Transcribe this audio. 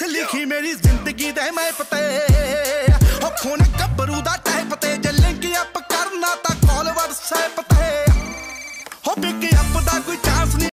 लिखी मेरी जिंदगी दे मैप ते हो खून गब्बरू दा टाइप ते जे लिंक अप करना तां कॉल WhatsApp ते हो पिक अप दा कोई